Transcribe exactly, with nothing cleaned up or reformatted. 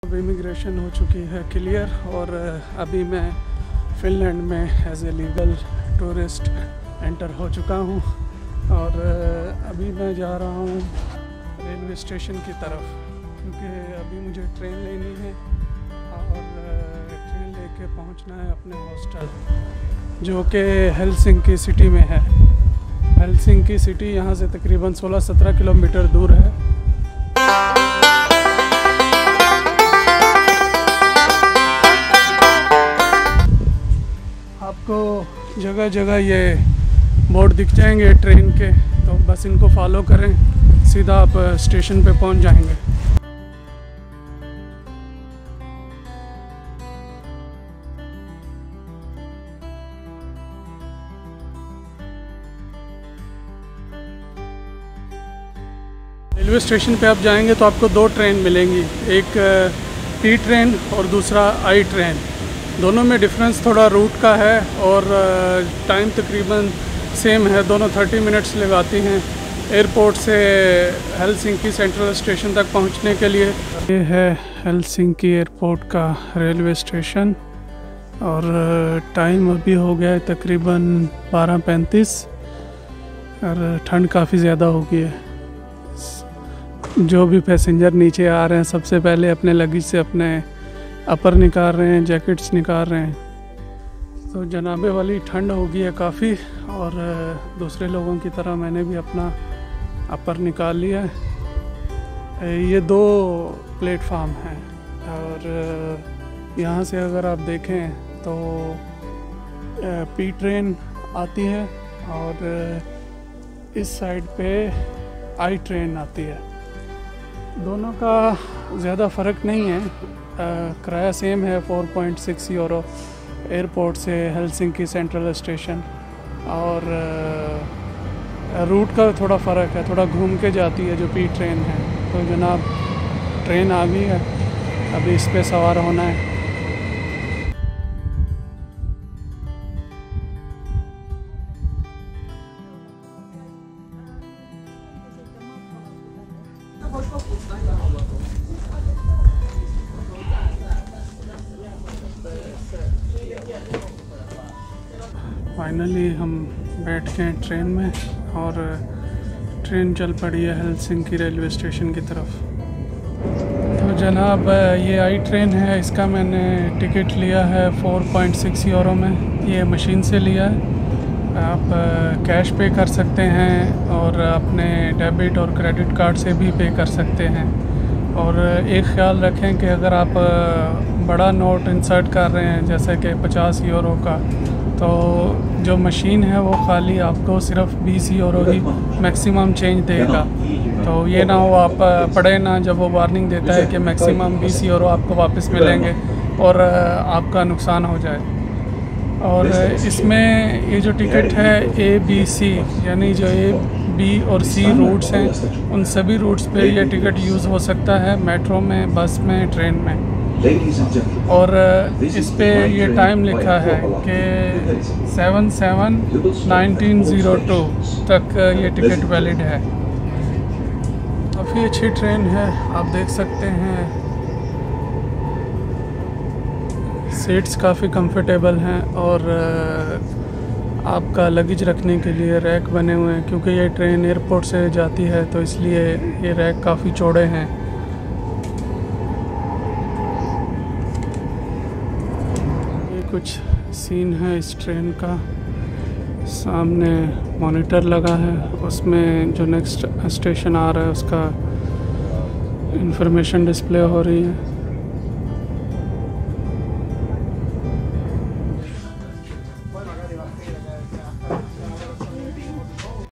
अब इमिग्रेशन हो चुकी है क्लियर और अभी मैं फ़िनलैंड में as a legal tourist enter हो चुका हूँ और अभी मैं जा रहा हूँ रेलवे स्टेशन की तरफ क्योंकि अभी मुझे ट्रेन लेनी है और ट्रेन लेके पहुँचना है अपने हॉस्टल जो कि हेलसिंकी सिटी में है। हेलसिंकी सिटी यहाँ से तकरीबन सोलह सत्रह किलोमीटर दूर है। आपको जगह जगह ये बोर्ड दिख जाएंगे ट्रेन के, तो बस इनको फॉलो करें, सीधा आप स्टेशन पे पहुंच जाएंगे। रेलवे स्टेशन पे आप जाएंगे तो आपको दो ट्रेन मिलेंगी, एक पी ट्रेन और दूसरा आई ट्रेन। दोनों में डिफरेंस थोड़ा रूट का है और टाइम तकरीबन सेम है, दोनों तीस मिनट्स लगाती हैं एयरपोर्ट से हेलसिंकी सेंट्रल स्टेशन तक पहुंचने के लिए। ये है हेलसिंकी एयरपोर्ट का रेलवे स्टेशन और टाइम अभी हो गया है तकरीबन बारह पैंतीस और ठंड काफ़ी ज़्यादा हो गई है। जो भी पैसेंजर नीचे आ रहे हैं सबसे पहले अपने लगेज से अपने अपर निकाल रहे हैं, जैकेट्स निकाल रहे हैं। तो जनाबे वाली ठंड हो गई है काफ़ी और दूसरे लोगों की तरह मैंने भी अपना अपर निकाल लिया है। ये दो प्लेटफार्म हैं और यहाँ से अगर आप देखें तो पी ट्रेन आती है और इस साइड पे आई ट्रेन आती है। दोनों का ज़्यादा फ़र्क नहीं है, किराया सेम है चार पॉइंट छह यूरो एयरपोर्ट से हेलसिंकी सेंट्रल स्टेशन और रूट का थोड़ा फ़र्क है, थोड़ा घूम के जाती है जो पी ट्रेन है। तो जनाब ट्रेन आ गई है, अभी इस पे सवार होना है। फाइनली हम बैठ गए ट्रेन में और ट्रेन चल पड़ी है हेलसिंकी रेलवे स्टेशन की तरफ। तो जनाब ये आई ट्रेन है, इसका मैंने टिकट लिया है चार पॉइंट छह यूरो में। ये मशीन से लिया है, आप कैश पे कर सकते हैं और अपने डेबिट और क्रेडिट कार्ड से भी पे कर सकते हैं। और एक ख़्याल रखें कि अगर आप बड़ा नोट इंसर्ट कर रहे हैं जैसे कि पचास यूरो का, तो जो मशीन है वो खाली आपको सिर्फ बीस यूरो ही मैक्सिमम चेंज देगा। तो ये ना हो आप पढ़े ना जब वो वार्निंग देता है कि मैक्सिमम बीस यूरो आपको वापस मिलेंगे और आपका नुकसान हो जाए। और इसमें ये जो टिकट है ए बी सी यानी जो ए बी और सी रूट्स हैं उन सभी रूट्स पे ये टिकट यूज़ हो सकता है, मेट्रो में, बस में, ट्रेन में। और इस पे ये टाइम लिखा है कि seven seven nineteen zero two तक ये टिकट वैलिड है। काफ़ी अच्छी ट्रेन है, आप देख सकते हैं सीट्स काफ़ी कंफर्टेबल हैं और आपका लगेज रखने के लिए रैक बने हुए हैं क्योंकि ये ट्रेन एयरपोर्ट से जाती है तो इसलिए ये रैक काफ़ी चौड़े हैं। ये कुछ सीन है इस ट्रेन का, सामने मॉनिटर लगा है, उसमें जो नेक्स्ट स्टेशन आ रहा है उसका इंफॉर्मेशन डिस्प्ले हो रही है।